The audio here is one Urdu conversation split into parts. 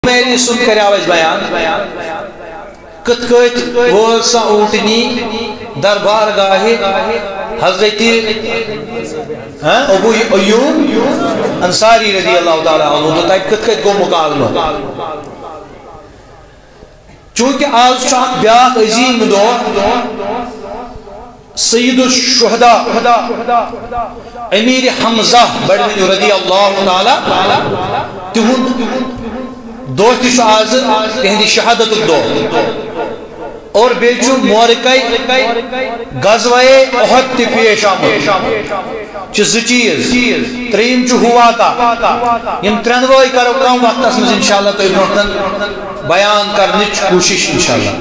میری سن کر آواز بیان کت کت وہ سا اونٹنی دربار گاہی حضرت ابو ایوب انصاری رضی اللہ تعالیٰ عنہ تو تک کت کت کو مکالمہ چونکہ آج شاک بیاق عظیم دو سید الشہداء امیر حمزہ بڑھنی رضی اللہ تعالیٰ تہن دو تیش آز تہندی شہادت دو اور بیچو مورکائی غزوہ احد تی پیش آمد چیز ترین چو ہوا کا یم ترنوائی کرو کم وقت اس میں انشاءاللہ تو ابنوٹن بیان کرنے کوشش انشاءاللہ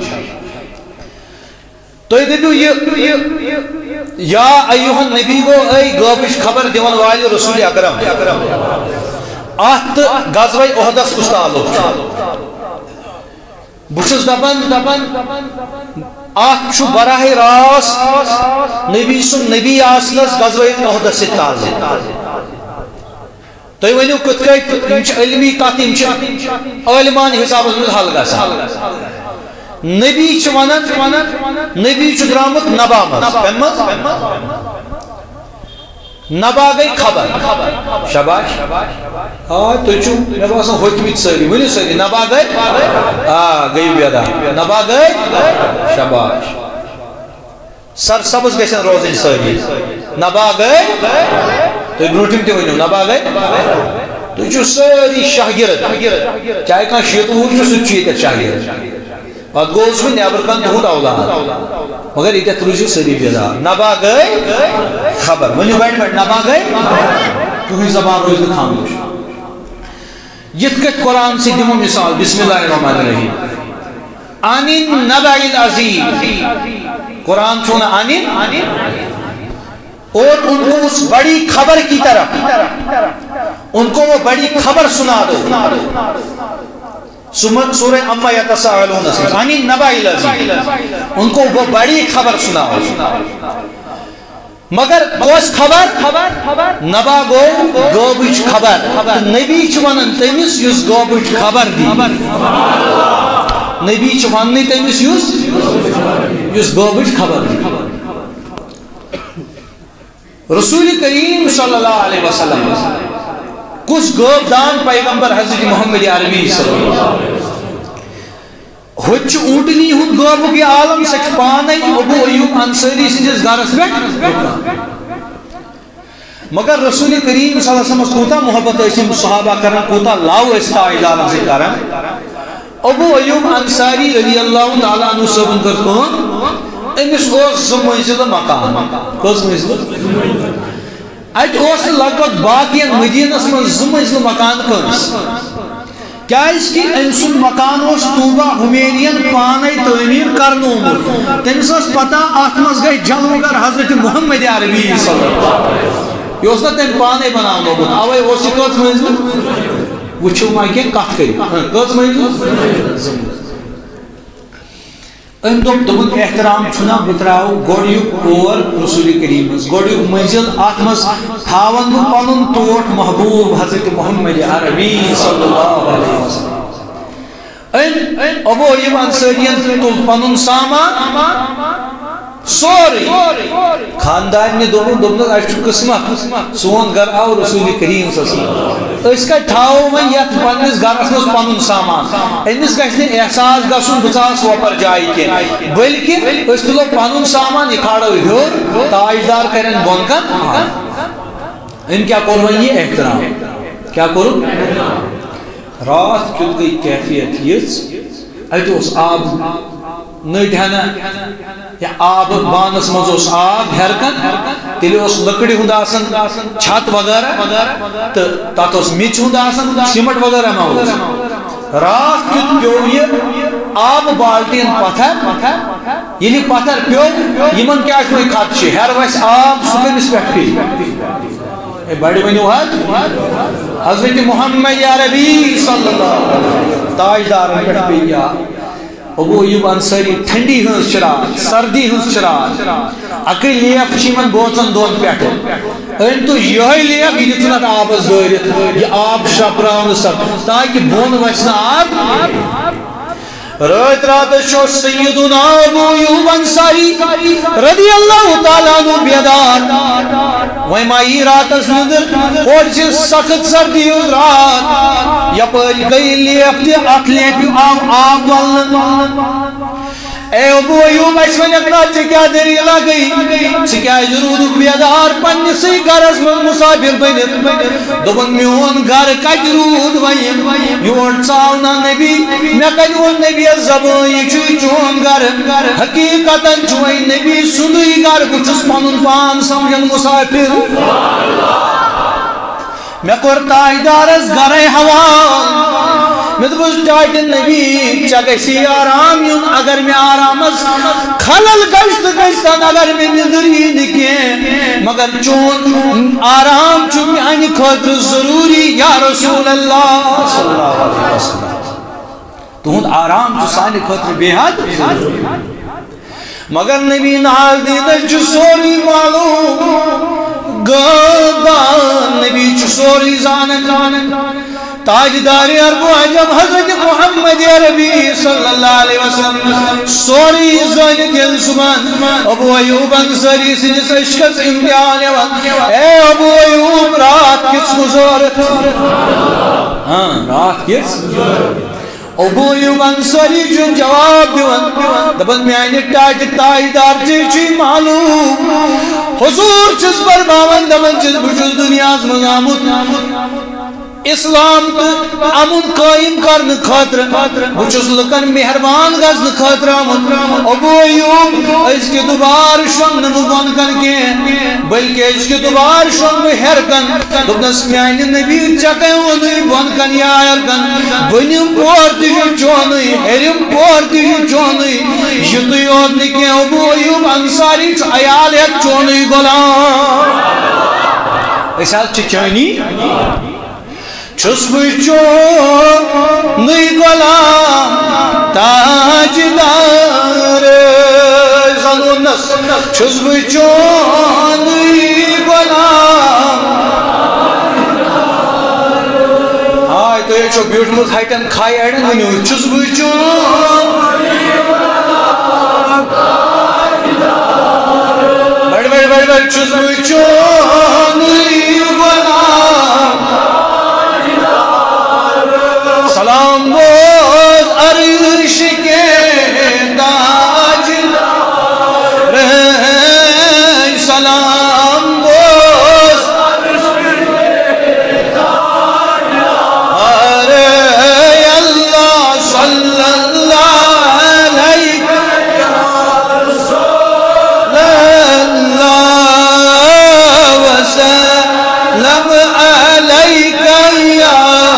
تو یہ دیکھو یا ایوہ النبی کو ای گوبش خبر دیون والی رسول اکرم آت غزوہ احدس کس تعلق بچس دبن آت چھو براہ راس نبی آسلس غزوہ احدس سے تعلق تو یہ ونیو کتکائی امچ علمی کاتی امچ علمان حساب اس میں حل گا سا نبی چوانت نبی چدرامت نبا مز نبا گئی خبر شباش تو چو نبا سن حکمیت سری ونی سری نبا گئی گئی بیادا نبا گئی شباش سر سبز گیسن روزن سری نبا گئی تو بروٹیم تی ونیو نبا گئی تو چو سری شاہگرد چاہے کان شیط ہو چو سچیت شاہگرد پت گوز میں نیابر کن تہود اولاد مگر یہ تروجو سری بیدا نبا گئی خبر ونیو بیٹھ نبا گئی تو ہی زبان روز خاموش یتکت قرآن سے دمو مثال بسم اللہ الرحمن الرحیم آنین نبع العظیم قرآن چھونا آنین اور ان کو اس بڑی خبر کی طرف ان کو وہ بڑی خبر سنا دو سورہ اما یتساءلون عن النبأ العظیم ان کو وہ بڑی خبر سناؤ مگر کوس خبر نبا گو گوبچ خبر نبی چوانن تمس یس گوبچ خبر دی نبی چوانن تمس یس گوبچ خبر دی رسول کریم صلی اللہ علیہ وسلم کس گوب دان پیغمبر حضرت محمد عربی صلی اللہ علیہ وسلم ہوچ اونٹنی ہود گوبو کی عالم سکھ پانے ابو ایوب انصاری سنجز گارس بیٹ مگر رسول کریم صلی اللہ علیہ وسلم کوتا محبت اسم صحابہ کرن کوتا لاو استا اجازت سے کرن ابو ایوب انصاری رضی اللہ تعالیٰ عنہ سبن کرکون امس اوز زمینزل مکان کس منزل اج اوس لگ بھگ باقی مدینس من زمینزل مکان کنس کیا اس کی انسن مکان اوس طوبہ ہمینین پانے تعمیر کرنو تمس اس پتہ آتمس گئی جلوگر حضرت محمد عربی صلی اللہ علیہ وسلم یہ اس نے تم پانے بناؤ گا آوے اوس کس منزل وچھو مائکے کٹ کری کس منزل ام دم احترام چھنا بتراو گوڑیو کور رسول کریم گوڑیو منزل آتمس تھاون پنن توٹ محبوب حضرت محمد عربی صلی اللہ علیہ وسلم ابو ایوب انصاریین تل پنن سامان سوری خاندان نے دوبن اچھو قسمت سون گھر آو رسول کریم صلی اللہ علیہ وسلم اس کا ٹھاو میں یت پنس گھرس مز پنن سامان امس گژھِ نہٕ احساس گژھُن بہٕ ژاس وۄپر جایہِ کینٛہہ بلکہ أسۍ تُلو پنُن سامان یہِ کھالو ہیوٚر تاجدار کرن بۄن کن أمۍ کیٛاہ کوٚر وۄنۍ یہِ احترام کیٛاہ کوٚرُن راتھ کیُتھ گٔے کیفیت یِژھ اَتہِ اوس آب نٔٹۍ ہنا یا آب بانس مز آب ہیرکن تیل لکڑی ہند چھت وغیرہ تو تک میچ ہند سیمٹ وغیرہ ما رات کیت پیو یہ آب بالٹین پتھر یل پتھر پیو یمن کیا خدشہ ہیر وس آب سہ کمس پہ پی بڑ ونو حضرت محمد عربی صلی اللہ علیہ وسلم تاجدار پہ پی ابو ایوب انصاری ٹھنڈی ہنس چرات سردی ہنس چرات اکر لیف چیمن بوچن دون پیٹھ ان تو یہ لیف یہ دتنت آب دورت یہ آب شپراؤن سب تاکہ بون وچنا آب رات رات شو سیدنا ابو ایوب انصاری رضی اللہ تعالیٰ عنہ بیدار وی مائی رات اسندر اور چیز سخت سردی رات یا پر گئی لیف دی اکلے پی آب والن اے ابو ایوب ایسوین اکنا چکیا دریلا گئی چکیا جرود بیدار پنی سی گرز من مسافر بینت دوبن میون گھر کج رود وین یور چاونا نبی میں کنون نبی زبان یہ چوئی چون گھر حقیقتا چوئی نبی سندوی گھر کچھس پانون پان سمجھن مسافر میں کرتائی دارز گھر حوال میں دبس ٹاٹ نبی چگسی آرام یون اگر میں آرامس خلل گشت گشتن اگر میں ندری نکیں مگر چون آرام چون میانی خاطر ضروری یا رسول اللہ صلی اللہ علیہ وسلم تو آرام جو سانی خاطر بے حد مگر نبی نال دین جو سوری معلوم گردان نبی جو سوری زانن تاجدار عرب و عجم حضرت محمد عربی صلی اللہ علیہ وسلم سوری زانی دل سبان ابو ایوب انصاری سنس عشقت امتحان اے ابو ایوب رات کس گزارت رات کس ابو ایوب انصاری جو جواب دیون دبن میانی ٹاٹ تاجدار چیچی معلوم حضور چیز پر باون دبن چیز بجز دنیاز مزامت اسلام تو امن قائم کرنے خاطر بچس لکن مہربان گزن خاطر آمد ابو ایوب اس کے دوبار شنگ نمو بن کن کے بلکہ اس کے دوبار شنگ ہر کن دبنس میانی نبی چکے ونی بن کن یا آیر کن بنیم پور دیجو چونی ہرم پور دیجو چونی یہ تو یاد نکے ابو ایوب انصاری چو ایال ہے چونی غلام اس حال چچانی چھس بچو نئی غلام تاجدار زنونس چھس بچو نئی غلام ہائی تو یہ چھو بیوٹمل ہائٹن کھائی ایڈن ونیو چھس بچو نئی غلام تاجدار بڑ چھس بچو نئی غلام سلام بوز عرش کے تاجدار سلام بوز عرش کے تاجدار اللہ صلی اللہ علیہ وسلم علیکہ یا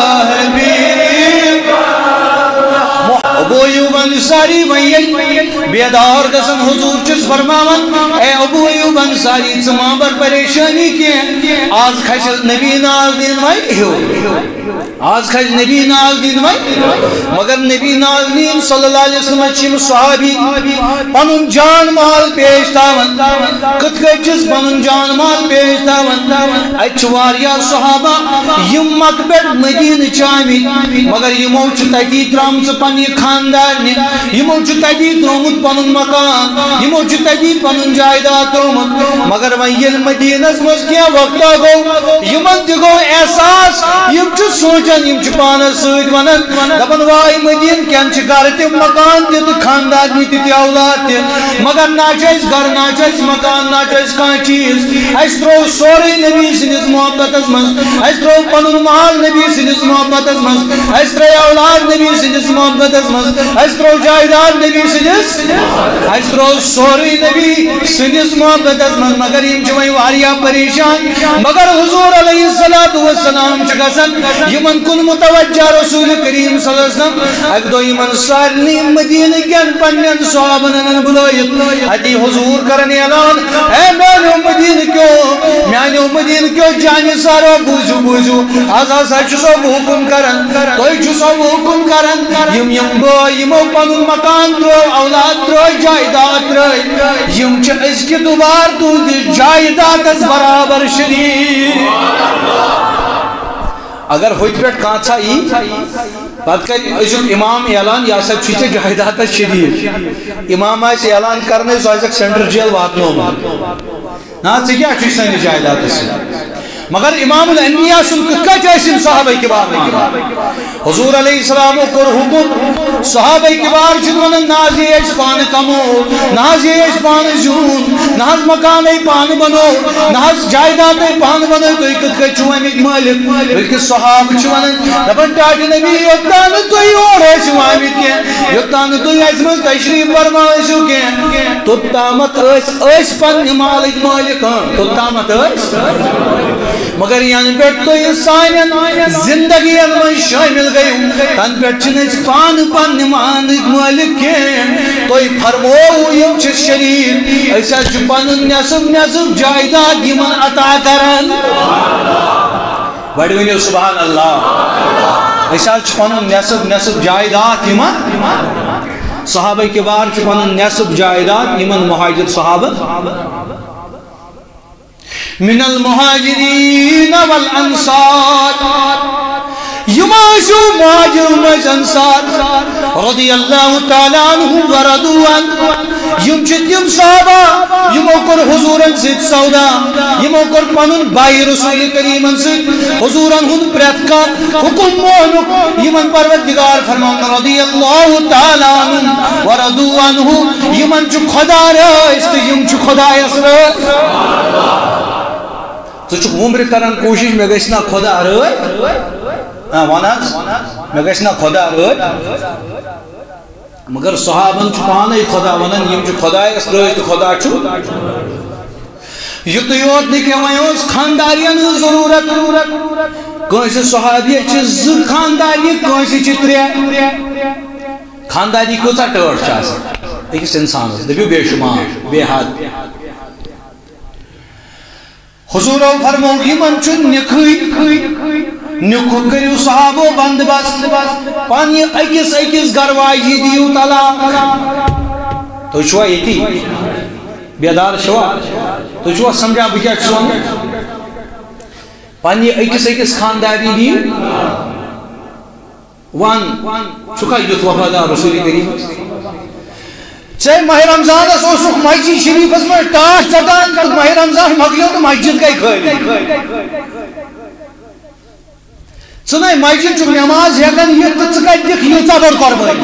ابو ایوب انصاری ویل بیدار گسن حضور چس فرماون اے ابو ایوب انصاری ثمان پر پریشانی کی آج کھش نبی ناز دین وائی ہو آج کھج نبی ناز دین وائی مگر نبی ناز دین صلی اللہ علیہ وسلم چیم صحابی پنن جان مال پیش تاون کت کچس پنن جان مال پیش تاون اچواریا صحابہ یم مقبر مدین چامی مگر یمو چتاکی ترام چپنی خاندار نے یمو چتاکی ترومت پنن مکان یمو چتاکی پنن جائیداد ترومت مگر وین مدین از کیا وقت گو یمن تگو احساس یم چو سوچا یم چھ پانس سید ونن دپن وائی مدین کین چھ گھر تہ مکان تہ تو خاندان تہ اولاد تہ مگر ناچ اس گھر ناچ اس مکان ناچ اس کان چیز اس ترو سورے نبی سندس محبت من اس ترو پنن مال نبی سندس محبت من اس ترو اولاد نبی سندس محبت من اس ترو جائیداد نبی سندس اس ترو سورے نبی سندس محبت من مگر یم چھ وئی واریا پریشان مگر حضور علیہ الصلوۃ والسلام چھ گسن یمن کن متوجہ رسول کریم صلی اللہ علیہ وسلم اک دو یمن سارنی مدینہ کین پنن صحابن بلائیت ادی حضور کرن اعلان اے میانو مدینہ کیو جانی سارو بوزو آزا سچ سو حکم کرن توی چھ سو حکم کرن یم با یمو پنن مکان ترو اولاد ترو جائیداد ترو یم چھ ازکہ دوبار تہند جائیداد برابر شریک اگر ہوت پہ کانسا ای پتہ کر ازیک امام اعلان یہ سا چھ جائیداد شریک امام آس اعلان کرنے سو آسک سینٹر جیل واتنومت نا ژے کیا چھ سٲنِس جائیدادس مگر امام الانبیاء سن کت کت ٲسِم صحابہ کبار مانان حضور علیہ السلام کور حکم صحابہ کبار چھن ونان نہ حظ یہ پان کمو نہ حظ یہ پان زیون نہ حظ مکان پان بنو نہ حظ جائیداد پان بنو تُہۍ کت کت چھو امیک مالک بلکہ صحابہ چھ ونان دپان ٹاٹہِ نبی یوٚتام نہٕ تُہۍ یور ٲسِو آمٕتۍ کینٛہہ یوٚتام نہٕ تُہۍ اَسہِ منٛز تشریٖف فرما ٲسِو کینٛہہ توٚتامتھ ٲسۍ پننہِ مالٕکۍ مالک توٚتامتھ مگر یعنی پہ تھی سان زندگی من شامل گیو تن پہ پان پن مانک مالک کی تھی فرمو یم شریف اس پن نصب نصب جائیداد یمن عطا کران بڑ ونیو سبحان اللہ اس پن نصب نصب جائیداد یمن صحابہ کبار پن نصب جائیداد یمن مہاجر صحابہ من المهاجرين والأنصار يماشوا مهاجر والأنصار رضي الله تعالى عنهم ورضوا عنه يمشتم صحابة يموكر حضورا سيد سودا يموكر پنن باي رسول كريم سيد حضورا هن پرتكا حكم مونك يمن پروردگار فرمان رضي الله تعالى عنهم ورضوا عنه يمن چو خدا رأيست يم چو خدا يسر تو چھ عمر کران کوشش میں گھنا خدا رٲے ون میں گھنا خدا رٲے مگر صحابن چھ پانے خدا ونان یم چھ خدایس رٲے تو خدا چھ یت یوت نہ کہ وۄنۍ خاندارین ہٕنٛز ضروٗرت کٲنٛسہِ صحابی چھ زٕ خانداری کٲنٛسہِ چھ ترٛےٚ خانداری کۭژاہ ٹٲٹھ چھِ آسان أکِس اِنسانس دٔپِو بے شُمار بے حد حضور فرمو یمن چھ نکھو کریو صحابو بندوبست پانی اکس گھر واجی دیو طلاق تو چھوا یتی بیدار چھوا تو چھوا سمجھا بہ کیا چھو پانی اکس خانداری دیو وان چھکا یوت وفادار رسول کریم چاہے ماہ رمضان اوسک مسجد شریفس میں ٹاس ژٹان تو ماہ رمضان مکلیو تو مسجد گئی خالی ژٕ مسجد چھ نماز ہیکان یتھ تو ژٕ کتہِ دِکھ ییٖژاہ بٔڑ قۄربٲنی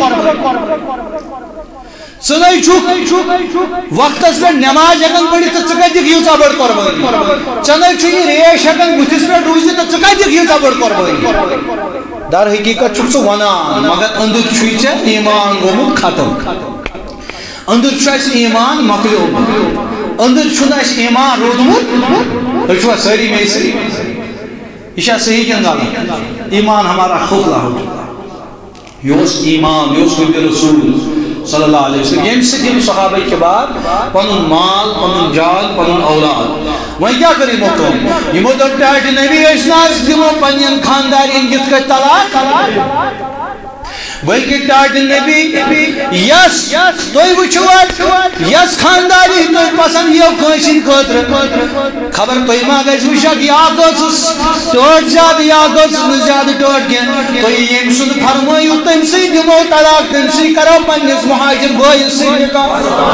ژٕ چھُکھ وقتس پٮ۪ٹھ نماز ہیکان پٔرِتھ تہٕ ژٕ کتہِ دِکھ ییٖژاہ بٔڑ قۄربٲنی ژےٚ چھُ یہِ ریش ہیکان بٕتھِس پٮ۪ٹھ روٗزِتھ تہٕ ژٕ کتہِ دِکھ ییٖژاہ بٔڑ قۄربٲنی در حقیقت چھُکھ ژٕ ونان مگر أنٛدٕرۍ چھُے ژےٚ ایمان گوٚمُت ختم اندر چھ ایمان مکلیو اندر چھُنہٕ اَسہِ ایمان روٗدمُت تُہۍ چھُوا سٲری میسری یہ صحیح کن غلط ایمان ہمارا کھوکھلا ہو چکا یہ ایمان یہ حضور رسول صلی اللہ علیہ وسلم یم سے صحابہ کے بعد پنن مال پنن جان پنن اولاد وۄنۍ کیا کری موقع یمو دوٚپ ٹاٹہِ نبی أسۍ نہ حظ دِمو پننٮ۪ن خاندارٮ۪ن یِتھ کٔٹھۍ طلاق بلکہ ٹاٹہِ نبی یس تُہۍ وٕچھِو یس خانداری تُہۍ پسند یِیو کٲنٛسہِ ہِنٛدِ خٲطرٕ خبر تُہۍ ما گژھِ وٕچھکھ یا گٔژھٕس ٹٲٹھ زیادٕ یا گٔژھٕس نہٕ زیادٕ ٹٲٹھ کینٛہہ تُہۍ ییٚمہِ سُنٛد فرمٲیِو تٔمسٕے دِمو طلاق تٔمسٕے کرو پننِس مہاجر بٲیِس سۭتۍ نکاح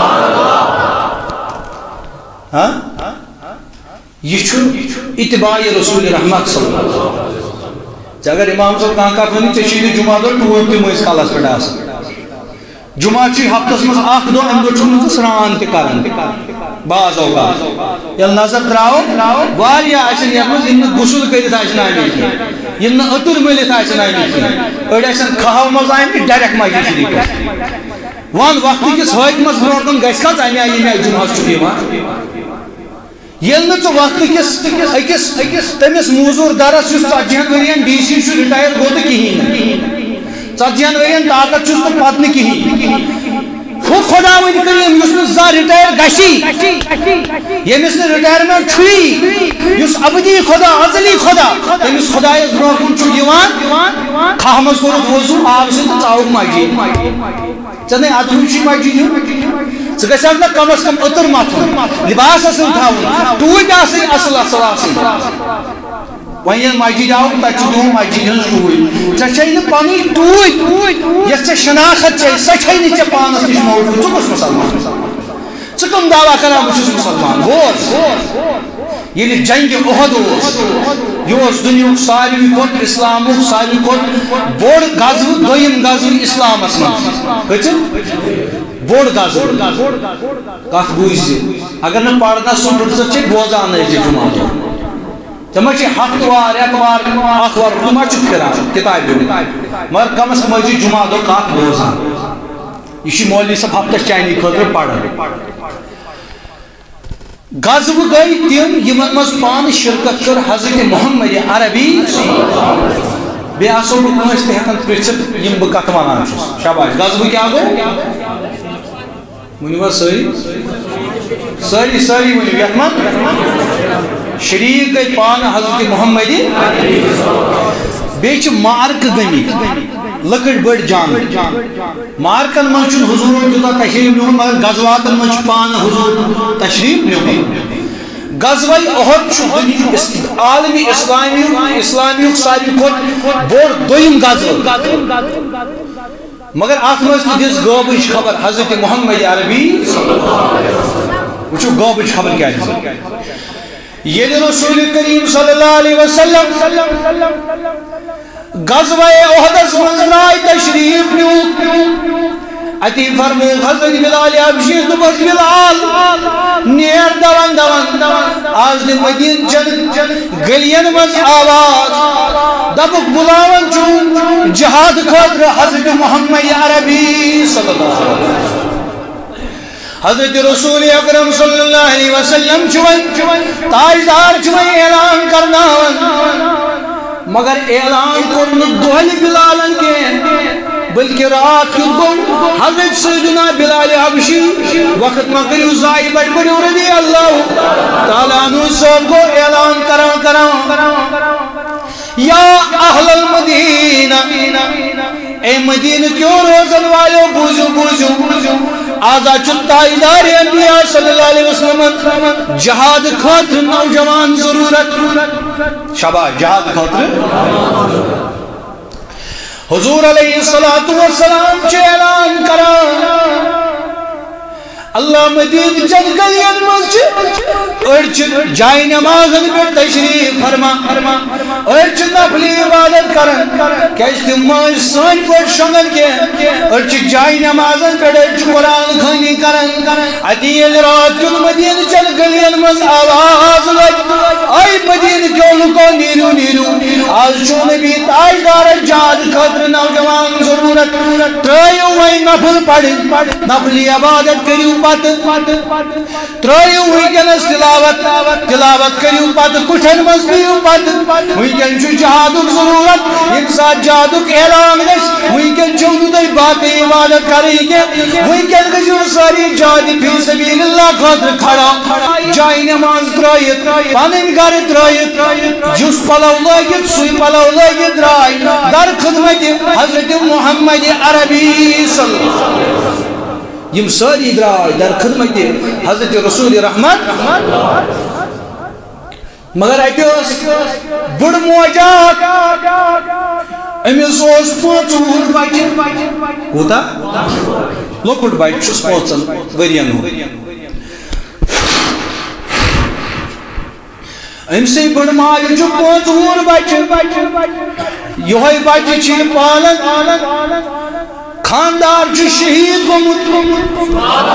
یہ چھُ اتباع رسول رحمت صلی اللہ علیہ وسلم اگر امام صاحب کانٛہہ کتھ ونہِ ژےٚ چھُے جمعہ دۄہ ٹوٗپۍ تہِ مٔنٛزۍ کالس پٮ۪ٹھ آسان جمعہ چھُے ہفتس منٛز اکھ دۄہ امہِ دۄہ چھُکھ نہٕ ژٕ سرٛان تہِ کران بعض اوقات ییٚلہِ نظر ترٛاوو واریاہ آسن یتھ منٛز یِم نہٕ غسل کٔرِتھ آسن آمٕتۍ کینٛہہ یِم نہٕ أتٕر مٔلِتھ آسن آمٕتۍ کینٛہہ أڑۍ آسن کھہو منٛز آمٕتۍ ڈایریکٹ مسجد شریٖفس وَن وقتہٕ کِس حٲکمس برونٛٹھ کُن گژھِ کھا ژٕ اَمہِ آیہِ ییٚمہِ آیہِ جمعہس چھُکھ یِوان ییٚلہِ نہٕ ژٕ وقتہٕ کِس أکِس تٔمِس موٗزوٗر درس یُس 40 ؤرین ڈی سی چھُ رِٹایر گوٚو تہٕ کِہیٖنۍ نہٕ 40 ؤرین طاقت چھُس تہٕ پتہٕ نہٕ کِہیٖنۍ ہُہ سو خداوند کریم یس زا ریٹائر گشی یمس نے ریٹائرمنٹ چھوئی یس ابدی خدا ازلی خدا تمس خدایس برونکن چھ یوان کھہمس کرت وضو آب سۭتۍ ژاوُکھ مسجد ژےٚ نے ادہُے چھُے مسجد یُن ژٕ گژھکھ نہ کم از کم عطر متھُن لباس اصل تھاوُن ٹوٗپۍ آسٕنۍ اصل اصل آسٕنۍ وۄنۍ ییٚلہِ مسجد آو تتہِ چھُ دِوان مسجد ہٕنٛز ٹوٗپۍ ژےٚ چھے نہٕ پنٕنۍ ٹوٗپۍ یۄس ژےٚ شناخت چھے سۄ چھے نہٕ ژےٚ پانس نِش موجوٗد ژٕ کُس مُسلمان ژٕ کٕم دعوا کران بہٕ چھُس مُسلمان بوز ییٚلہِ جنگہِ اُحد اوس یہِ اوس دُنیہُک ساروی کھۄتہٕ اسلامُک ساروی کھۄتہٕ بوٚڑ غزوٕ دوٚیِم غزوٕ اسلامس منٛز کٔژِم بوٚڑ غزوٕ کتھ بوٗزِ اگر نہٕ پرنس سُہ پٕرژھتھ چھے بوزان ٲسۍ جمعہ دۄہ ژےٚ ما چھِ ہفتوار اتوار آتھوار ژٕ ما چھُکھ پھران کتابہِ مگر کم از کم ٲسۍ جمعہ دۄہ کتھ بوزان یہ چھ مولوی صاحب ہفتس چانی خاطر پڑھان غزوہ گئی تم یمن مز پان شرکت کر حضرت محمد عربی بے آسو بہ کٲنٛسہِ تہِ ہٮ۪کان پرٛژھِتھ یِم بہٕ کتھ ونان چھُس شاباش غزوہ کیٛاہ گوٚو ؤنِو حظ سٲری ؤنِو یتھ منٛز شریٖک گٔے پانہٕ حضرت محمد بیٚیہِ چھِ مارکہٕ گٔمٕتۍ لۄکٕٹۍ بٔڑۍ جنگ مارکن منٛز چھُنہٕ حضوٗرن تیوٗتاہ تشریٖف نیوٗمُت مگر غزواتن منٛز چھُ پانہٕ حضوٗر تشریٖف نیوٗمُت غزوہ اُحد چھُ عالمی اسلامیُک ساروی کھۄتہٕ بوٚڑ دوٚیِم غزوہ مگر اتھ منٛز تہِ دِژ غٲبٕچ خبر حضرت محمد عربی وٕچھو غٲبٕچ خبر کیٛاہ دِژ ییٚلہِ رسول کریم صلی اللہ علیہ وسلم غزوہ احدس منٛز درٛاے تشریٖف نیوٗکھ اتی فرمووُکھ حضرت بلال حبشی دوٚپُس بلال نیر دوان آز دِ مدیٖنہٕ چٮ۪ن گلین منٛز آواز دپُکھ بُلاوان چھُ جہاد خٲطرٕ حضرت محمد عربی صلی اللہ علیہ وسلم حضرت رسول اکرم صلی اللہ علیہ وسلم چھُ وۄنۍ تاجدار چھُ وۄنۍ اعلان کرناوان مگر اعلان کوٚر نہٕ دۄہلہِ بلالن کینٛہہ بلکہ رات کیُتھ گوٚو حضرت سیدنا بلال حبشی وقت ما کٔرِو ضایع بڑِ پٔرِو رضی اللہ تعالیٰ عنہ صٲب گوٚو اعلان کران یا اہل المدینہ اے مدینہ کیوں روزن والو بوزو آزا چھُ تاجدار انبیاء صلی اللہ علیہ وسلم جہاد خاطر نوجوان ضرورت شاباش جہاد خاطر حضور علیہ السلام چھُ اعلان کران اللہ مدینہ چن گلین منٛز چھِ أڑۍ چھِ جاے نمازن پٮ۪ٹھ تشریٖف فرما أڑۍ چھِ نفلی عبادت کران کیازِ تِم ما ٲسۍ سٲنۍ پٲٹھۍ شۄنگان کینٛہہ أڑۍ چھِ جاے نمازن پٮ۪ٹھ أڑۍ چھِ قرآن خوٲنی کران اتی ییٚلہِ رات کیُتھ مدینہ چن گلین منٛز آواز لٔج اے مدینہ کیو لُکو نیٖرِو آز چھُ نبی تاجدارس جہاد خٲطرٕ نوجوان ضروٗرت ترٛٲیِو وۄنۍ نفل پرٕنۍ نفلی عبادت کٔرِو ترٛٲیِو وٕنکٮ۪نس تلاوت کٔرِو پتہٕ کُٹھٮ۪ن منٛز بِہِو پتہٕ وٕنکٮ۪ن چھُ جہادُک ضروٗرت ییٚمہِ ساتہٕ جہادُک اعلان گژھِ وٕنکٮ۪ن چھُو نہٕ تۄہہِ باقٕے عبادت کرٕنۍ کینٛہہ وٕنکٮ۪ن گٔژھِو سٲری جہادِ فی سبیل اللہ خٲطرٕ کھڑا جاے نماز ترٛٲیِتھ پنٕنۍ گرٕ ترٛٲیِتھ یُس پلو لٲگِتھ سُے پلو لٲگِتھ درٛاے در خدمتِ حضرت محمد عربی صلی اللہ علیہ وسلم یم ساری درائے در خدمت حضرت رسول رحمت مگر اتہ بڑ موجات امس اوس 5 بچہ کوتا لۄکُٹ بچہ چھُس 5 ؤرین امسٕے بڑ ماجہِ چھُ 5 بچہ یہوے بچہ چھِ پالان خاندار چھُ شہید گوٚمُت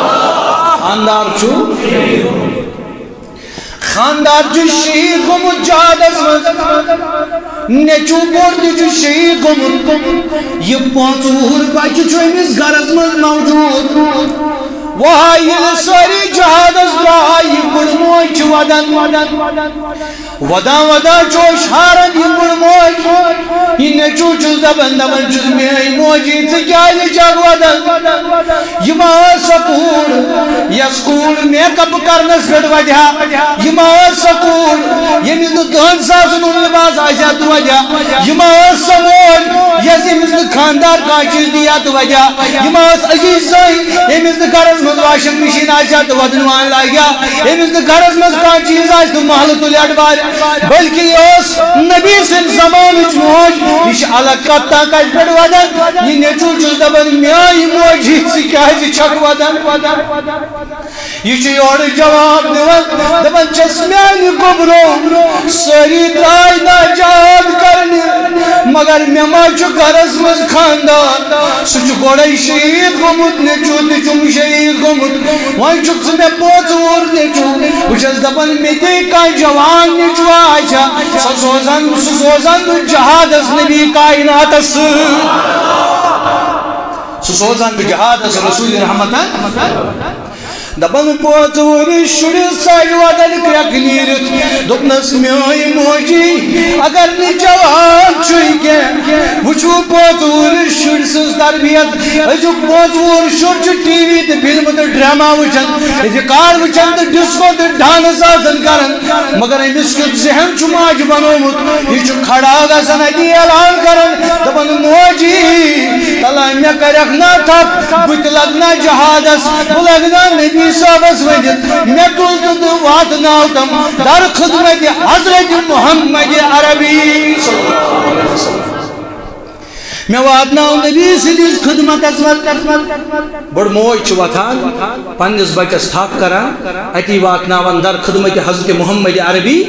خاندار چھُ شہید گوٚمُت جہادس منٛز نیٚچوٗ بوٚڑ تہِ چھُ شہید گوٚمُت یہِ 5 بچہ چھُ أمِس گرس منٛز موجوٗد وہاں یہ ساری جہاد ازرائی بڑموچ ودن ودان چوش ہارن یہ بڑموچ یہ نچو چوز دبن چوز میں موجی تکیائی جاگ ودن یہ ماں سکول یا سکول میک اپ کرنس گڑ وجہ یہ ماں سکول یہ مزد دہن سازن لباس آسیات وجہ یہ ماں سمول یہ مزد خاندار کا چیز دیا تو وجہ یہ ماں عزیز سائی یہ مزد گرز مز واشنگ مشین آسیات ودنوان لائیا یہ مزد گرز مز کا چیز آس تو محل تو لیٹ بار بلکہ یہ نبی سن زمان موج یہ الگ کتا کا پڑ ودن یہ نیچو چوز دبن میائی موجی سکائی چھک ودن یہ چیور جواب دیون دبن چسمیان گبرو سری درائی ناجاد کرنی مگر میما چو گرز مز خاندان سچو گوڑای شہید گمت نیچو تیچو شہید گمت وان چکس میں پوزور نیچو وچس دبن میتے کا جوان نیچو آئیچا سسوزن جہاد اس نبی کائنات اس سسوزن جہاد اس رسول رحمتان دبن پوزور شڑ سائی ودن کرک نیرت دبنس میائی موجی اگر نی جوان چھوئی کے وچو پوزور شڑ سز تربیت جو پوزور شڑ چھو ٹی وی تے فلم تے ڈراما وچن ادھکار وچن تے ڈسکو تے ڈانس آزن کرن مگر امس کت ذہن چھو ماج بنومت یہ چھو کھڑا گا سنگی اعلان کرن دبن موجی تلا میں کرکنا تھپ بت لگنا جہادس بلگنا نبی صاحبس وجد میں تلت وات ناوتم در خدمت حضرت محمد عربی صلی اللہ علیہ وسلم میں وات ناو نبی سلیس خدمت اسمت بڑ موج وطان پنس بچس تھاک کران اتی وات ناوان در خدمت حضرت محمد عربی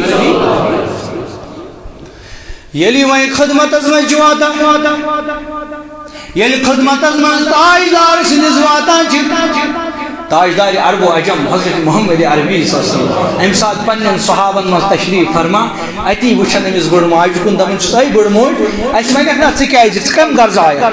یلی وہی خدمت اسمت جواتا یلی خدمت اسمت تاجدار سلیس واتا تاجدار عرب و عجم حضرت محمد عربی صلی اللہ علیہ وسلم ام ساتھ پنن صحابن مز تشریف فرما اتی وچھن امس بڑ موج کن دپن چھس ای بڑ موج اس میں نہ ژ کم غرض آیا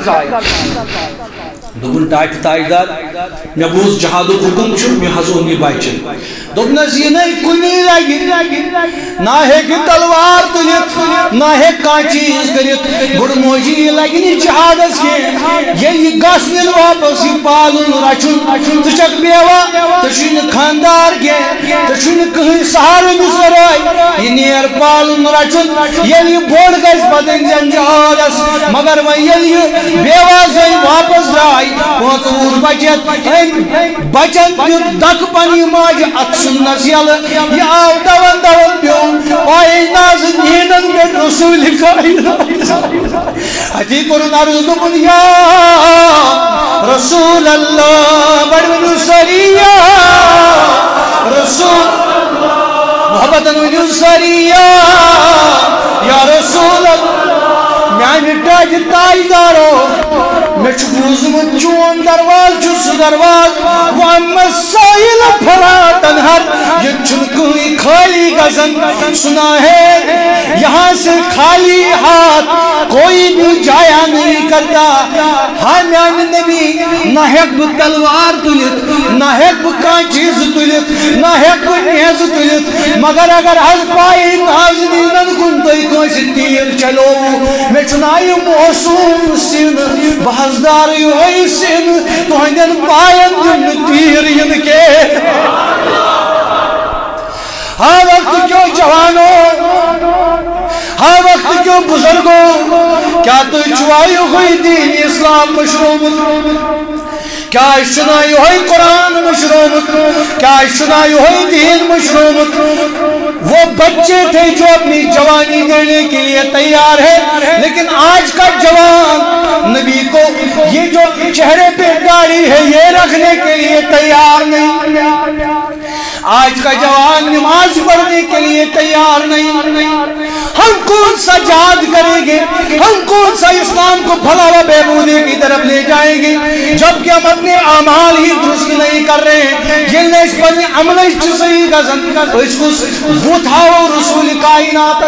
دبن تاجدار مے بوز جہاد حکم چھ مے حضور بچن دبنس یہ نہیں کنی لگی نہ ہے کہ تلوار تلت نہ ہے کا چیز کرت بڑ موجی لگی جہادس کے یہ گسن واپس پالن رچن تچک بیوا تچن خاندار کے تچن کہیں سہارے مسرائی یہ نیر پالن رچن یہ بوڑ گس بدن جن جہادس مگر وہ یہ بیوا سے واپس جائے پوتور بچن دک پنی ماج اتسنس یل یہ آو دون پیو پائی ناز نینن میں رسول کائنات حتی قرن عرض دبن یا رسول اللہ بڑھن سریہ رسول محبتن ونیو سریہ یا رسول اللہ میانی ٹاج تاجدارو میں بوزمت چون درواز جس دروازہ وَأَمَّا السَّائِلَ فَلَا تَنْهَرْ یہ چنکوئی خالی گزن سنا ہے یہاں سے خالی ہاتھ کوئی بھی جایا نہیں کرتا ہمیان نبی نہ ہیک تلوار تلت نہ ہیک کان چیز تلت نہ ہیک نیز تلت مگر اگر حض پائی نازنینن کن توی کوئی تیر چلو میں چنائی موسوم سن بحضدار ہوئی سن تو ہندن پائن دن تیر ین کے ہاں وقت کیوں جوانوں ہاں وقت کیوں بزرگوں کیا تو چوائی ہوئی دین اسلام مشروم کیا شنائی ہوئی قرآن مشروم کیا شنائی ہوئی دین مشروم وہ بچے تھے جو اپنی جوانی دینے کے لیے تیار ہے لیکن آج کا جوان نبی کو یہ جو چہرے پہ داڑھی ہے یہ رکھنے کے لیے تیار نہیں آج کا جوان نماز پڑھنے کے لیے تیار نہیں ہم کون سا جہاد کریں گے ہم کون سا اسلام کو بھلا و بہبودی کی طرف لے جائیں گے جبکہ ہم اپنے اعمال ہی درست نہیں کر رہے ہیں جن نے اس پر عمل صحیح گزن تو اس کو بتاؤ رسول کائنات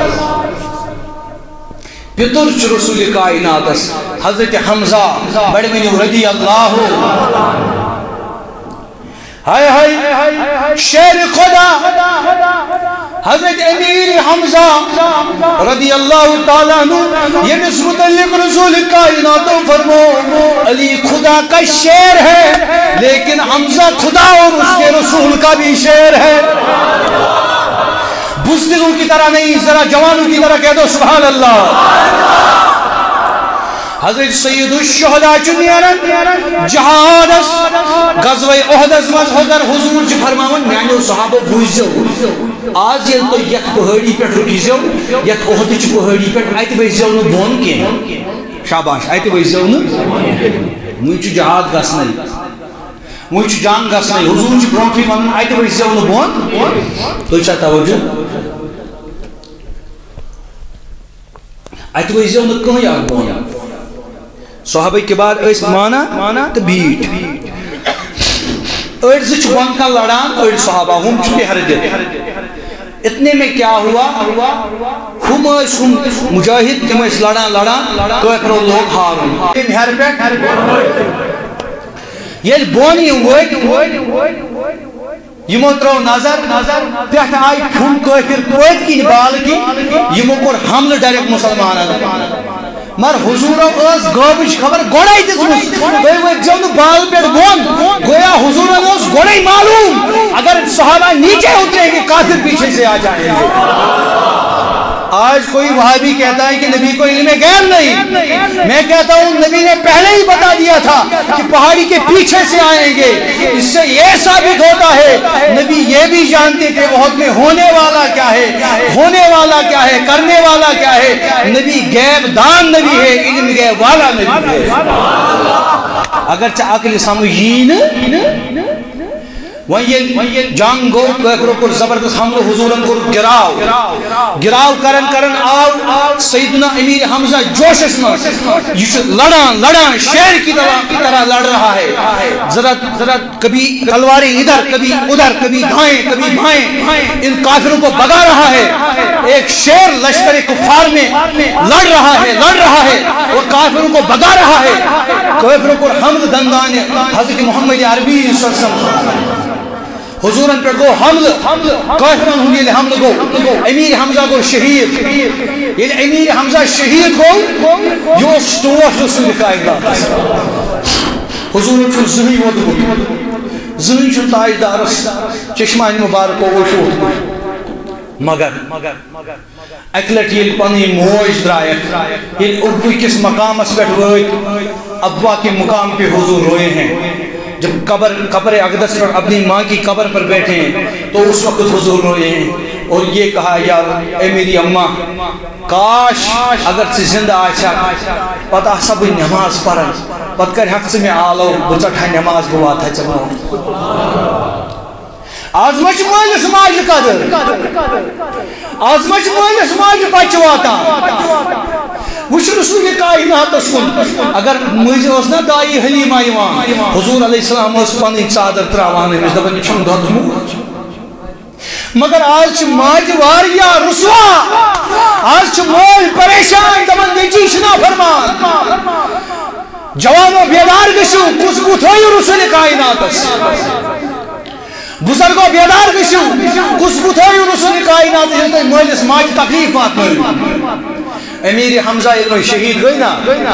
پتر رسول کائنات حضرت حمزہ بڑے رضی اللہ ہائے ہائے شیر خدا حضرت امیر حمزہ رضی اللہ تعالیٰ عنہ یمس متعلق رسول کائنات فرمو علی خدا کا شیر ہے لیکن حمزہ خدا اور اس کے رسول کا بھی شیر ہے. بزدلوں کی طرح نہیں, ذرا جوانوں کی طرح کہہ دو سبحان اللہ. حضرت سید الشہداء چنیرن جہادس غزوہ احدس مز اگر حضور چھ فرماون میانو صحابہ بوزو آج یل تو یک پہاڑی پہ رکیزو یک احد چھ پہاڑی پہ ات وزو نو بون کی شاباش ات وزو نو مجھ جہاد گسنے مجھ جان گسنے حضور چھ برونٹھی ون ات وزو نو بون تو چھ توجہ ات وزو نو کہیں یا بون صحابہ کبار اس مانا تو بیٹ اڑ زچ بن کا لڑان اڑ صحابہ ہم چھپے ہر دے. اتنے میں کیا ہوا ہم مجاہد تم لڑان کافرو لوگ ہارن ہر پہ یل بونی یمو ترو نظر پہ آئی پھن کافر پوت کن بال کی یمو کور حملہ ڈائریکٹ مسلمانن مر حضورو اس غابش خبر گوڑائی دزمت وہ جون بال پہ بون گویا حضورو نے اس گوڑائی معلوم اگر صحابہ نیچے اتریں گے کافر پیچھے سے آ جائیں گے. آج کوئی وہابی کہتا ہے کہ نبی کو علم غیب نہیں. میں کہتا ہوں نبی نے پہلے ہی بتا دیا تھا کہ پہاڑی کے پیچھے سے آئیں گے. اس سے یہ ثابت ہوتا ہے نبی یہ بھی جانتے تھے بہت میں ہونے والا کیا ہے, ہونے والا کیا ہے, کرنے والا کیا ہے. نبی غیب دان نبی ہے, علم غیب والا نبی ہے. اگرچہ عقل سمجھین جنگ گو کافروں کو زبردست حملہ حضورن کو گراو کرن آو سیدنا امیر حمزہ جوشش میں یہ لڑان شیر کی طرح لڑ رہا ہے. ذرا کبھی تلواریں ادھر کبھی ادھر کبھی دائیں کبھی بائیں ان کافروں کو بگا رہا ہے. ایک شیر لشکر کفار میں لڑ رہا ہے اور کافروں کو بگا رہا ہے. کافروں کو حمد دندان حضرت محمد عربی صلی اللہ علیہ وسلم حضورن پر گو حمل کافرن ہوں حمل گو امیر حمزہ گو شہید. یعنی امیر حمزہ شہید گو یہ ٹوٹ رسول کائنات حضور چھو زہی وودمت زہی چھو تاجدارس چشمان مبارک و وشوت مگر اکلٹ یہ پنی موج درائک یہ ابو کس مقام اس پر ویت ابوا کے مقام پہ حضور روئے ہیں. جب قبر اقدس پر اپنی ماں کی قبر پر بیٹھے ہیں تو اس وقت حضور روئے ہیں اور یہ کہا یار اے میری اماں کاش اگر سے زندہ آشا پتہ سب نماز پڑھن پتہ کر حق سے میں آلو بچٹھا نماز بوا تھا چلو. آزمچ مالس ماج قدر آزمچ مالس ماج بچواتا وش رسول کائنات کن اگر مجھ اوسنا دائی حلیمہ یوان حضور علیہ السلام اس پنی چادر تراوان ہے دپن چھم دود موج مگر آج چھ ماج واریا رسوا آج چھ موج پریشان دپن نیچی شنا فرمان جوانو بیدار گشو کس بوتھوئی رسول کائنات بزرگو بیدار گشو کس بوتھوئی رسول کائنات جنتے مولس ماج تکلیف بات مل. امیر حمزہ علم شہید گئی نا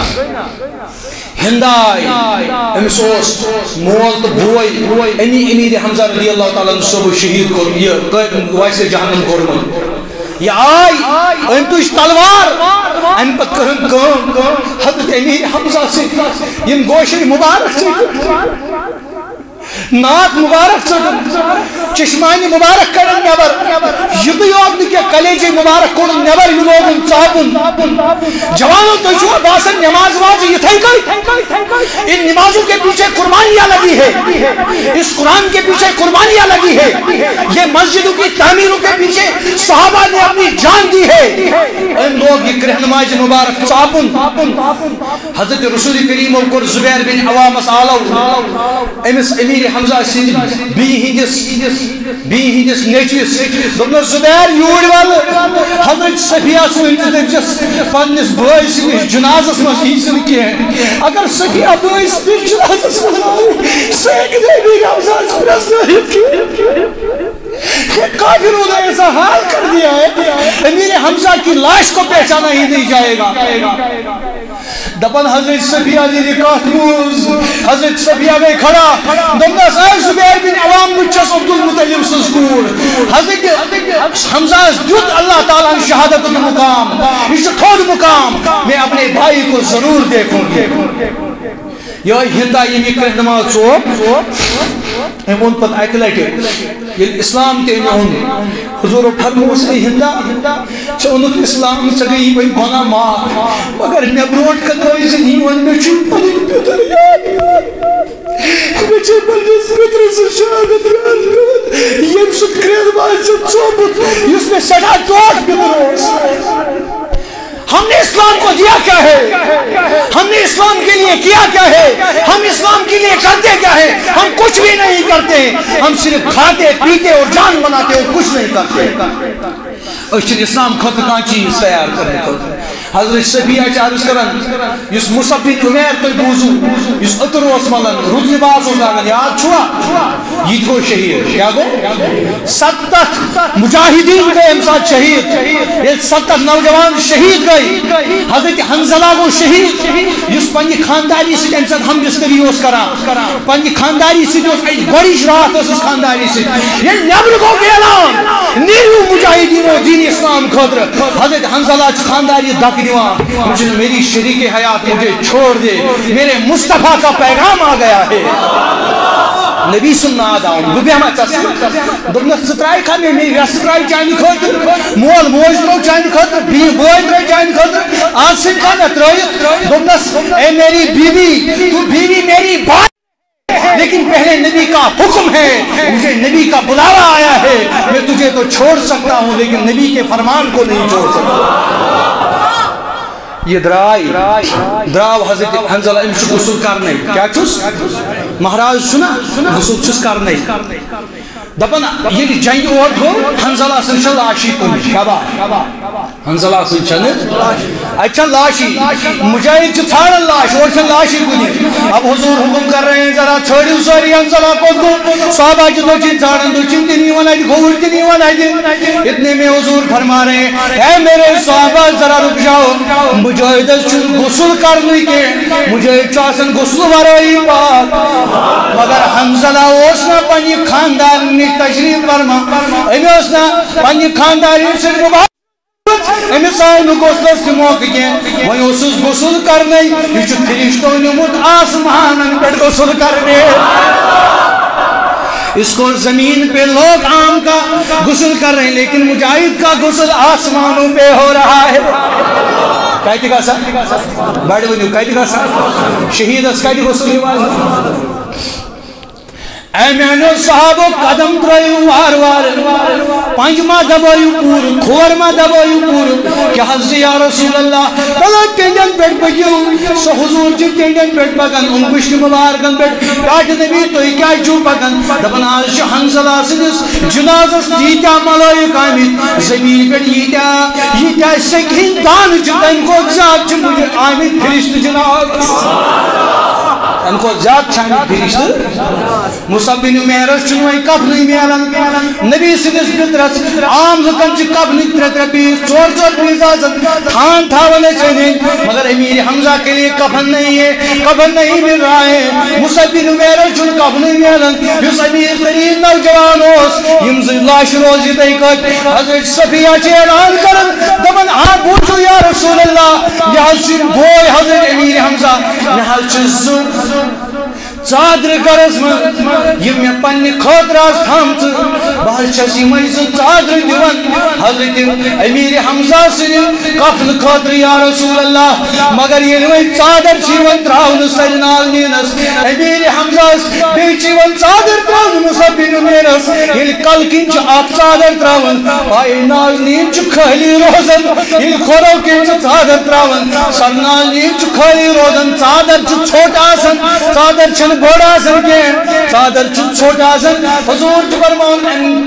ہندائی امسوس مول تو بوئی امیر حمزہ رضی اللہ تعالیٰ عنہ صبح شہید کو یہ ویسے جہنم کورمن یہ آئی انتوش تلوار ان پت کرن کام حضرت امیر حمزہ سے یم گوشی مبارک سے ناک مبارک چڑھن چشمانی مبارک کرن نبر یہ یاد کہ کلیجی مبارک کرن نبر یہ لوگن چاپن جوانوں تو جو باسن نماز واز یہ تھے گئی ان نمازوں کے پیچھے قربانیاں لگی ہے اس قرآن کے پیچھے قربانیاں لگی ہے یہ مسجدوں کی تعمیروں کے پیچھے صحابہ نے اپنی جان دی ہے ان لوگ یہ رہنمائی مبارک چاپن حضرت رسول کریم اور زبیر بن عوام آلو امس امیر حمزہ سید بی ہندس نیچوس دبن زبیر یوڑ وال حضرت صفیہ سوئنس پنس بھائی سندس جنازس مز یی کی اگر صفیہ بھائی سندس جنازس سیکھ دے بھی حمزہ پرستویت کی کافروں نے ایسا حال کر دیا ہے امیر حمزہ کی لاش کو پہچانا ہی نہیں جائے گا. دپن حضرت صفیہ جی نے کہت موز حضرت صفیہ گئی کھڑا دمدس اے زبیر بن عوام مجھس عبد المطلب سنسکور حضرت حمزہ دیت اللہ تعالیٰ شہادت المقام اس تھوڑ مقام میں اپنے بھائی کو ضرور دیکھوں گی. یہ ہندہ یہ کرنما چوب امون پت اکہ لٹہ یل اسلام تے اون حضور فرموس اے ہندہ چھ اونت اسلام چھ گئی بھئی گناہ معاف مگر مے بروٹ کدوئی زنی ون مے چھ پنن پیتر یاد مے چھ پنس پیتر سے شہادت یاد یم سو کرد باز چوبت یس میں سڑا ٹوٹ پیتر. ہم نے اسلام کو دیا کیا ہے, ہم نے اسلام کے لیے کیا کیا ہے, ہم اسلام کے لیے کرتے کیا ہے؟ ہم کچھ بھی نہیں کرتے, ہم صرف کھاتے پیتے اور جان بناتے اور کچھ نہیں کرتے. اسلام خطر کان چیز تیار کرنے کو حضرت صفیہ عرض کرن یس مصعب بن عمیر تو بوزو یس عطر اس ملن رود لباس اس لاگن یاد چھوا یہ گو شہید کیا گو 70 مجاہدین گئے ہم ساتھ شہید یہ 70 نوجوان شہید گئے. حضرت حنزلہ گو شہید یس پنی خانداری سے ہم ساتھ ہم بستری اس کرا پنی خانداری سے گوڑیش رات اس خانداری سے یہ نبر کو اعلان نیرو مجاہدین و دین اسلام خطر. حضرت حنزلہ خانداری دک مجھے میری شریک حیات مجھے چھوڑ دے, میرے مصطفیٰ کا پیغام آ گیا ہے. نبی سننا آدھاؤں ببی ہمیں چاہتے دبنا سترائی کھانے میں سترائی چاہنی خطر مول موج درو چاہنی خطر بوئی درو چاہنی خطر آج سن کھانا تروئی دبنا اے میری بیوی تو بیوی میری بات لیکن پہلے نبی کا حکم ہے, مجھے نبی کا بلاوا آیا ہے, میں تجھے تو چھوڑ سکتا ہوں لیکن نبی کے فرمان کو نہیں چھوڑ سکتا. یہ دراو حضرت حنزلہ امش غسل کرنے کیا چھس مہراج سنا غسل چھس کرنے دپن یہ جنگ اور ہو حنزلہ سن چھ لاشی کن شبا حنزلہ سن چھ اچھا لاشی مجاہد چھ ژھانڈن لاش اور چھ لاشی کن. اب حضور حکم کر رہے ہیں ذرا چھوڑیو ساری حنزلہ کو صحابہ چھ دو چن ژھانڈن دو چن تنی ون اج گھوڑ تنی ون اج اتنے میں حضور فرما رہے ہیں اے میرے صحابہ ذرا رک جاؤ مجاہد چھ غسل کرنے کے مجاہد چاسن غسل ورائی پاک مگر حنزلہ اوسنا پنی خاندان تشریف فرما امس نا پنہ خانداری سے مبارک امس آئی نا غسلس تہ موقع کی وی اوسس غسل کرنے یہ فرشتوں نمت آسمان پہ غسل کرنے. اس کو زمین پہ لوگ عام کا غسل کر رہے ہیں لیکن مجاہد کا غسل آسمانوں پہ ہو رہا ہے. کہتے گا سر بڑھ ونیو کہتے گا سر شہید اس کہتے غسل اے میانو صحابو قدم ترائیو وار وار پانچما دبائیو پور کھورما دبائیو پور کہ حضر یا رسول اللہ بلا تینڈن پیٹ پکیو سو حضور جب تینڈن پیٹ پکن ان کشت مبارکن پیٹ کاٹ نبی تو ہی کیا چو پکن دبن آج حنزلہ سنس جنازس دیتا ملائک آمید زمین پیٹ یہ سکھین دان جتن کو زیاد چھ مجھے آمید فرشت جناز ان کو زیاد چھانی فرشت مصعب بن عمیر چنوئی کفنی میلن نبی سنس پترس عام لکن چی کفنی ترتر پیس چور پیس آزن تھان تھاونے چنین مگر امیر حمزہ کے لیے کفن نہیں ہے, کفن نہیں مل رہا ہے. مصعب بن عمیر چن کفنی میلن یس امیر ترین نوجوان ہوس یمز لاش روزی دیکھت حضرت صفیہ چی اعلان کرن دبن آپ پوچھو یا رسول اللہ یہ حل چن بوئی حضرت امیر حمزہ یہ حل چن چادر کرس من یہ میں پنی خاطر آس تھامت بہر چھسی مجھ چادر دیون حضرت امیر حمزہ سن کفن خاطر یا رسول اللہ مگر یہ نوی چادر چیون تراؤن سرنال نینس امیر حمزہ بیچیون چادر تراؤن مصعب بن عمیرس یہ کل کنچ آپ چادر تراؤن آئی نال نین چھ کھلی روزن یہ کھورو کنچ چادر تراؤن سرنال نین چھ کھلی روزن چادر چھ چھوٹا سن چادر چھن بڑا سن کے चादर छोट आसन हजूर फरमान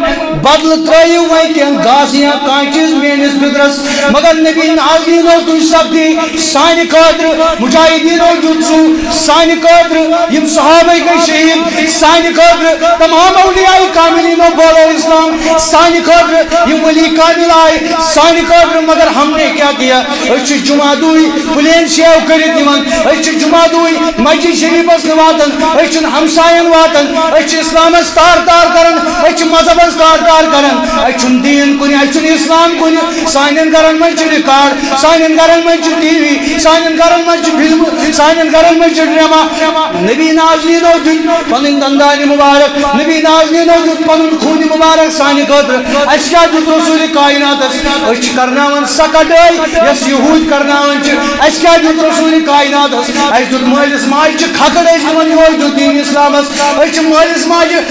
बदल त्रयू वही के घास या कांचीज मेनिस बिदरस मगर नबी नाज़रीनो तुझ सब्दी साइन कादर मुजाहिदीनो जुत्सु साइन कादर यम सहाबे के शहीद साइन कादर तमाम औलियाए कामिलीनो बोलो इस्लाम साइन कादर यम वली कामिल आए साइन कादर मगर हमने क्या किया अच्छी जुमादुई प्लेन शेव करित निवन अच्छी जुमादुई मस्जिद शरीफस वातन अच्छी हमसायन वातन अच्छी इस्लामस तार तार करन अच्छी मजहबस तार तार करन अच्छी दीन कुनि अच्छी इस्लाम कुनि साइन घरन में रिकॉर्ड साइन घरन में टीवी साइन घरन में फिल्म साइन घरन में ड्रामा नबी नाज़रीनो दिन पन दंदानी मुबारक नबी नाज़रीनो दिन पन खून मुबारक साइन खतर अशा दिन रसूल कायनात अश करनावन सकड़ाई यस यहूद करनावन अशा दिन रसूल कायनात अश दुत मालिस माज खकड़ दिवन योर दुत दीन इस्लामस अश मालिस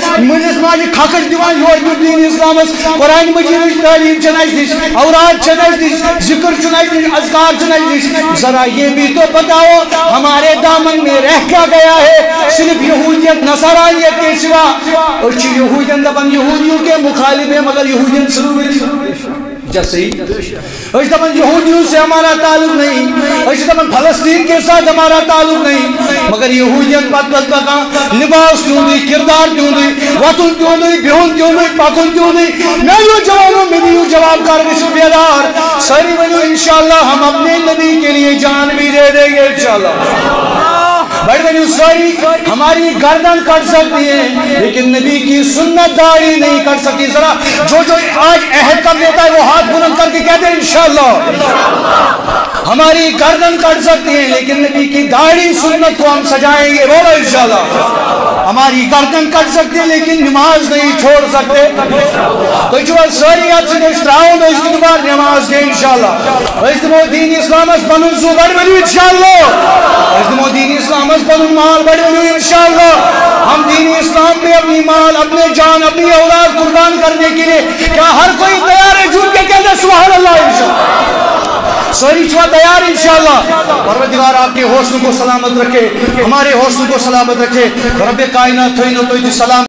माज खकड़ दिवन योर दुत दीन इस्लामस कुरान मजीद तालीम चनाज दिस औरात चनाज दिस जिक्र चनाज दिस अज़कार चनाज दिस जरा ये भी तो बताओ हमारे दामन में रह क्या गया है सिर्फ यहूदियत नसरानियत के सिवा अश यहूदियन दपन यहूदियों के मुखालिफ है मगर यहूदियन जरूर जैसे यहूदियों से हमारा ताल्लुक नहीं फलस्तीन के साथ हमारा ताल्लुक नहीं मगर यहूदियत पका लिबास क्यों नहीं किरदार क्यों नहीं वतन क्यों नहीं बेहुन क्यों नहीं पकुन क्यों नहीं मैं यू जवाबों में यू जवाब कर बेदार सारी बनो इंशाल्लाह हम अपने नबी के लिए जान भी दे देंगे इंशाल्लाह बड़ी बड़ी सारी हमारी गर्दन कट सकती है लेकिन नबी की सुन्नत दाढ़ी नहीं कट सकती जरा जो जो आज अहद कर लेता है वो हाथ बुलंद करके कहते हैं इंशाल्लाह हमारी गर्दन कट सकती है लेकिन नबी की दाढ़ी सुन्नत को हम सजाएंगे बोलो इंशाल्लाह हमारी गर्दन कट सकती है लेकिन नमाज नहीं छोड़ सकते तो जो सारी बार नमाज के इंशाल्लाह दीन इस्लाम इंशाल्लाह दीन इस्लाम माल बड़े इंशाल्लाह हम दीन इस्लाम में अपनी माल अपने जान अपनी औलाद कुर्बान करने के लिए क्या हर कोई तैयार है झूठ के कहते सुभान अल्लाह इंशाल्लाह सारी छुआ तैयार इंशाल्लाह परवरदिगार आपके हौसलों को सलामत रखे हमारे हौसलों को सलामत रखे रब्बे कायनात तो सलाम